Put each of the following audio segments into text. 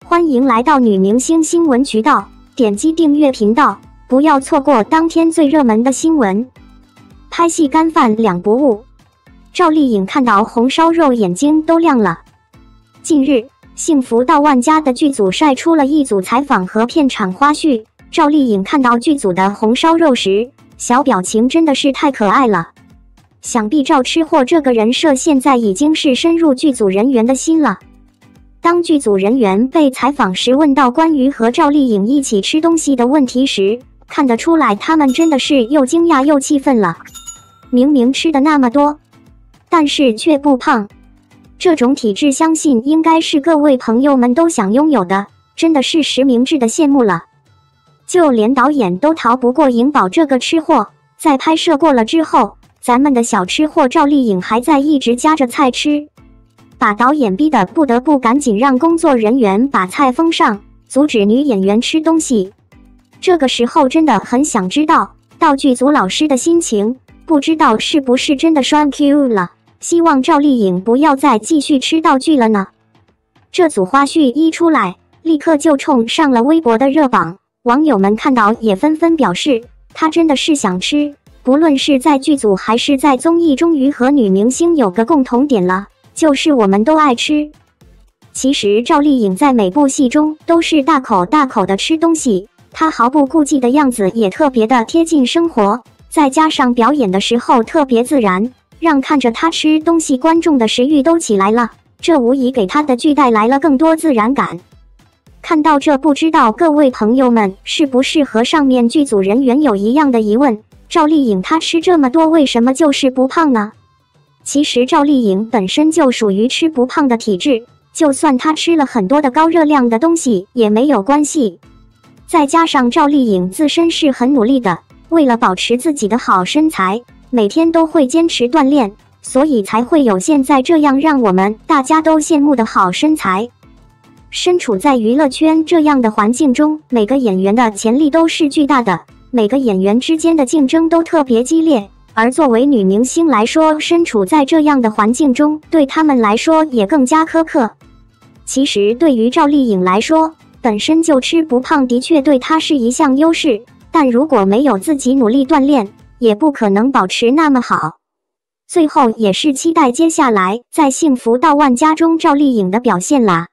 欢迎来到女明星新闻渠道，点击订阅频道，不要错过当天最热门的新闻。拍戏干饭两不误，赵丽颖看到红烧肉眼睛都亮了。近日，幸福到万家的剧组晒出了一组采访和片场花絮。赵丽颖看到剧组的红烧肉时，小表情真的是太可爱了。想必赵吃货这个人设现在已经是深入剧组人员的心了。当剧组人员被采访时问到关于和赵丽颖一起吃东西的问题时，看得出来他们真的是又惊讶又气愤了。明明吃的那么多，但是却不胖，这种体质相信应该是各位朋友们都想拥有的，真的是实名制的羡慕了。就连导演都逃不过颖宝这个吃货，在拍摄过了之后，咱们的小吃货赵丽颖还在一直夹着菜吃，把导演逼得不得不赶紧让工作人员把菜封上，阻止女演员吃东西。这个时候真的很想知道道具组老师的心情，不知道是不是真的栓 Q 了，希望赵丽颖不要再继续吃道具了呢。这组花絮一出来，立刻就冲上了微博的热榜，网友们看到也纷纷表示，她真的是想吃，不论是在剧组还是在综艺，终于和女明星有个共同点了，就是我们都爱吃。其实赵丽颖在每部戏中都是大口大口的吃东西，她毫不顾忌的样子也特别的贴近生活，再加上表演的时候特别自然，让看着她吃东西观众的食欲都起来了，这无疑给她的剧带来了更多自然感。看到这，不知道各位朋友们是不是和上面剧组人员有一样的疑问，赵丽颖她吃这么多，为什么就是不胖呢？其实赵丽颖本身就属于吃不胖的体质，就算她吃了很多的高热量的东西也没有关系。再加上赵丽颖自身是很努力的，为了保持自己的好身材，每天都会坚持锻炼，所以才会有现在这样让我们大家都羡慕的好身材。身处在娱乐圈这样的环境中，每个演员的潜力都是巨大的，每个演员之间的竞争都特别激烈，而作为女明星来说，身处在这样的环境中，对她们来说也更加苛刻。其实对于赵丽颖来说，本身就吃不胖的确对她是一项优势，但如果没有自己努力锻炼，也不可能保持那么好。最后也是期待接下来在幸福到万家中赵丽颖的表现啦。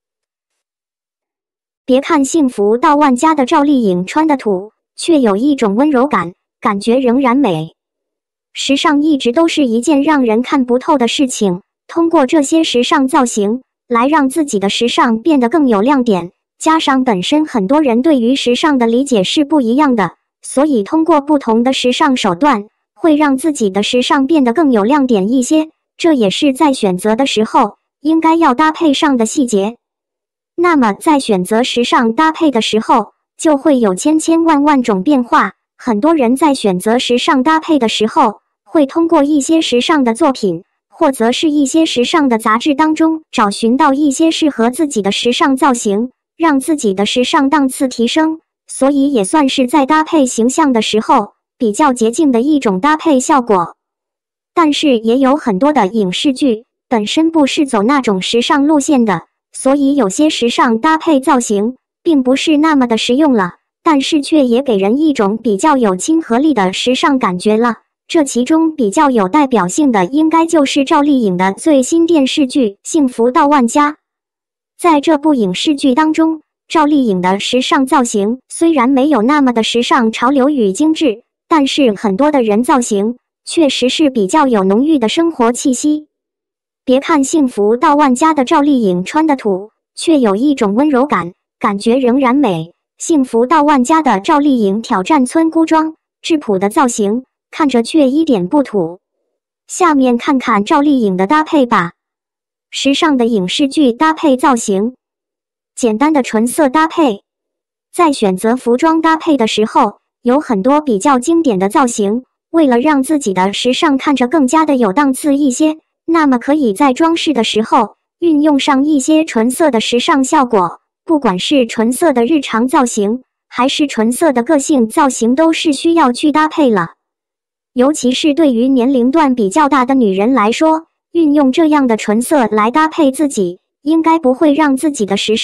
别看幸福到万家的赵丽颖穿的土，却有一种温柔感，感觉仍然美。时尚一直都是一件让人看不透的事情，通过这些时尚造型来让自己的时尚变得更有亮点，加上本身很多人对于时尚的理解是不一样的，所以通过不同的时尚手段会让自己的时尚变得更有亮点一些，这也是在选择的时候应该要搭配上的细节。那么在选择时尚搭配的时候，就会有千千万万种变化。很多人在选择时尚搭配的时候，会通过一些时尚的作品，或者是一些时尚的杂志当中找寻到一些适合自己的时尚造型，让自己的时尚档次提升，所以也算是在搭配形象的时候比较捷径的一种搭配效果。但是也有很多的影视剧本身不是走那种时尚路线的，所以有些时尚搭配造型并不是那么的实用了，但是却也给人一种比较有亲和力的时尚感觉了。这其中比较有代表性的应该就是赵丽颖的最新电视剧《幸福到万家》。在这部影视剧当中，赵丽颖的时尚造型虽然没有那么的时尚潮流与精致，但是很多的人造型确实是比较有浓郁的生活气息。别看幸福到万家的赵丽颖穿的土，却有一种温柔感，感觉仍然美。幸福到万家的赵丽颖挑战村姑装，质朴的造型，看着却一点不土。下面看看赵丽颖的搭配吧。时尚的影视剧搭配造型，简单的纯色搭配。在选择服装搭配的时候，有很多比较经典的造型，为了让自己的时尚看着更加的有档次一些，那么可以在装饰的时候运用上一些纯色的时尚效果，不管是纯色的日常造型，还是纯色的个性造型，都是需要去搭配了。尤其是对于年龄段比较大的女人来说，运用这样的纯色来搭配自己，应该不会让自己的时尚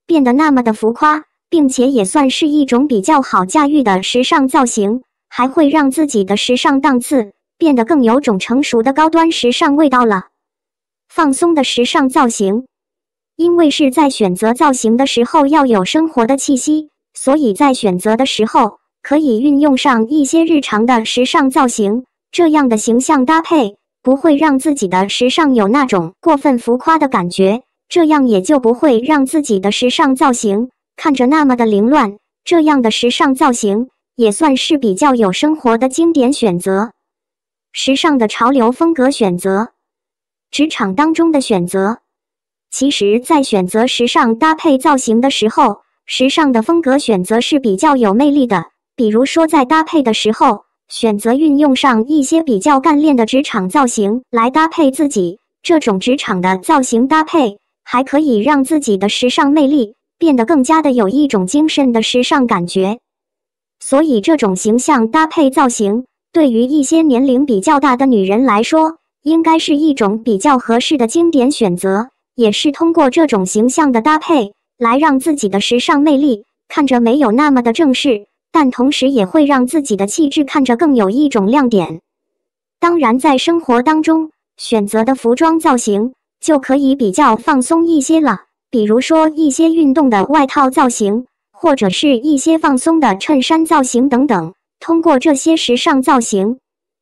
变得那么的浮夸，并且也算是一种比较好驾驭的时尚造型，还会让自己的时尚档次变得更有种成熟的高端时尚味道了。放松的时尚造型，因为是在选择造型的时候要有生活的气息，所以在选择的时候可以运用上一些日常的时尚造型，这样的形象搭配不会让自己的时尚有那种过分浮夸的感觉，这样也就不会让自己的时尚造型看着那么的凌乱。这样的时尚造型也算是比较有生活的经典选择。时尚的潮流风格选择，职场当中的选择。其实在选择时尚搭配造型的时候，时尚的风格选择是比较有魅力的。比如说在搭配的时候，选择运用上一些比较干练的职场造型来搭配自己，这种职场的造型搭配还可以让自己的时尚魅力变得更加的有一种精神的时尚感觉。所以这种形象搭配造型对于一些年龄比较大的女人来说，应该是一种比较合适的经典选择，也是通过这种形象的搭配来让自己的时尚魅力看着没有那么的正式，但同时也会让自己的气质看着更有一种亮点。当然在生活当中选择的服装造型就可以比较放松一些了，比如说一些运动的外套造型，或者是一些放松的衬衫造型等等。通过这些时尚造型，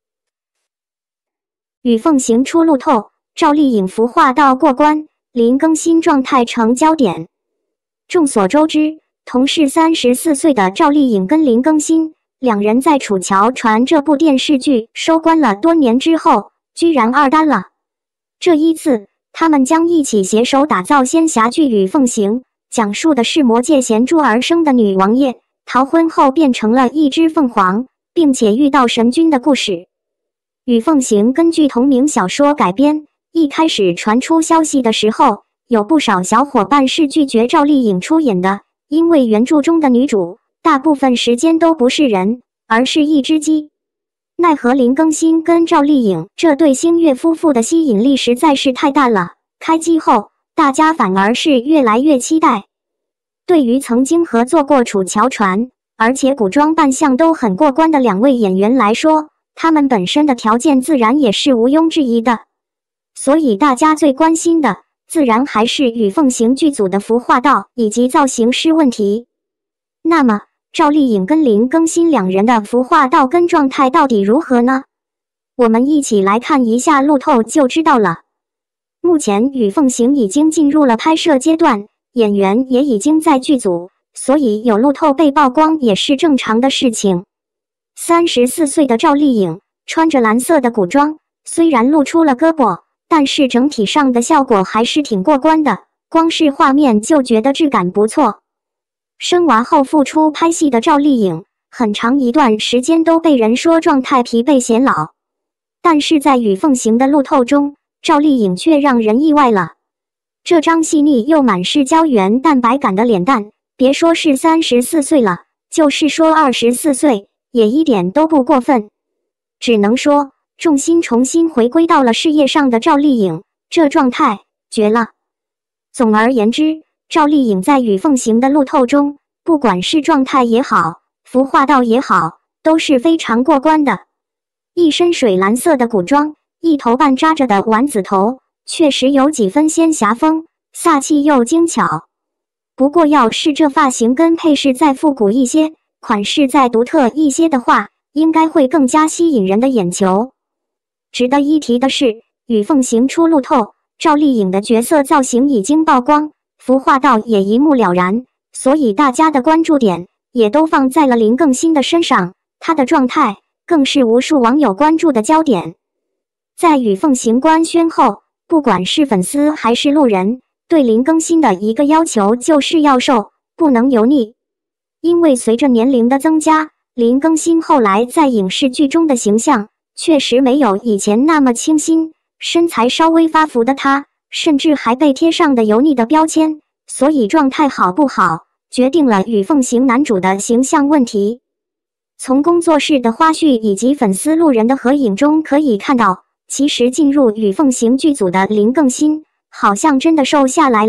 与凤行出路透，赵丽颖服化道过关，林更新状态成焦点。众所周知，同是34岁的赵丽颖跟林更新两人在《楚乔传》这部电视剧收官了多年之后，居然二单了。这一次，他们将一起携手打造仙侠剧《与凤行》，讲述的是魔界贤珠而生的女王叶逃婚后变成了一只凤凰，并且遇到神君的故事。《与凤行》根据同名小说改编，一开始传出消息的时候，有不少小伙伴是拒绝赵丽颖出演的，因为原著中的女主大部分时间都不是人，而是一只鸡。奈何林更新跟赵丽颖这对星月夫妇的吸引力实在是太大了，开机后大家反而是越来越期待。对于曾经合作过《楚乔传》，而且古装扮相都很过关的两位演员来说，他们本身的条件自然也是毋庸置疑的。所以大家最关心的自然还是与凤行剧组的服化道以及造型师问题。那么赵丽颖跟林更新两人的服化道跟状态到底如何呢？我们一起来看一下路透就知道了。目前与凤行已经进入了拍摄阶段，演员也已经在剧组，所以有路透被曝光也是正常的事情。34岁的赵丽颖穿着蓝色的古装，虽然露出了胳膊，但是整体上的效果还是挺过关的，光是画面就觉得质感不错。生娃后复出拍戏的赵丽颖，很长一段时间都被人说状态疲惫显老，但是在与凤行的路透中，赵丽颖却让人意外了。这张细腻又满是胶原蛋白感的脸蛋，别说是34岁了，就是说24岁也一点都不过分。只能说重心重新回归到了事业上的赵丽颖，这状态绝了。总而言之，赵丽颖在与凤行的路透中，不管是状态也好，服化道也好，都是非常过关的。一身水蓝色的古装，一头半扎着的丸子头，确实有几分仙侠风，飒气又精巧。不过要是这发型跟配饰再复古一些，款式再独特一些的话，应该会更加吸引人的眼球。值得一提的是，与凤行出路透，赵丽颖的角色造型已经曝光，服化道也一目了然，所以大家的关注点也都放在了林更新的身上，她的状态更是无数网友关注的焦点。在与凤行官宣后，不管是粉丝还是路人，对林更新的一个要求就是要瘦，不能油腻。因为随着年龄的增加，林更新后来在影视剧中的形象确实没有以前那么清新，身材稍微发福的他，甚至还被贴上的油腻的标签，所以状态好不好，决定了与凤行男主的形象问题。从工作室的花絮以及粉丝路人的合影中可以看到，其实进入与凤行剧组的林更新好像真的瘦下来了，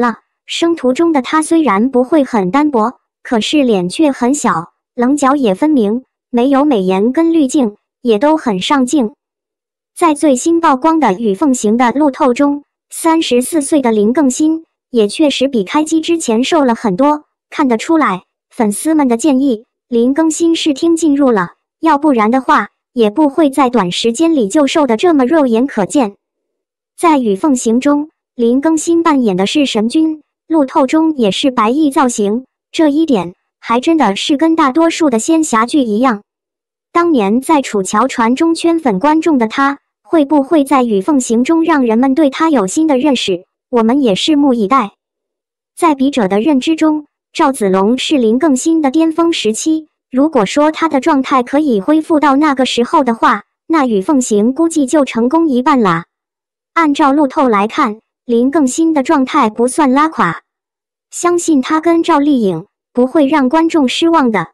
生图中的他虽然不会很单薄，可是脸却很小，棱角也分明，没有美颜跟滤镜，也都很上镜。在最新曝光的与凤行的路透中，34岁的林更新也确实比开机之前瘦了很多，看得出来，粉丝们的建议，林更新是听进入了，要不然的话，也不会在短时间里就瘦得这么肉眼可见。在与凤行中，林更新扮演的是神君，路透中也是白衣造型，这一点还真的是跟大多数的仙侠剧一样。当年在楚乔传中圈粉观众的他，会不会在与凤行中让人们对他有新的认识？我们也拭目以待。在笔者的认知中，赵子龙是林更新的巅峰时期，如果说他的状态可以恢复到那个时候的话，那与凤行估计就成功一半啦。按照路透来看，林更新的状态不算拉垮，相信他跟赵丽颖不会让观众失望的。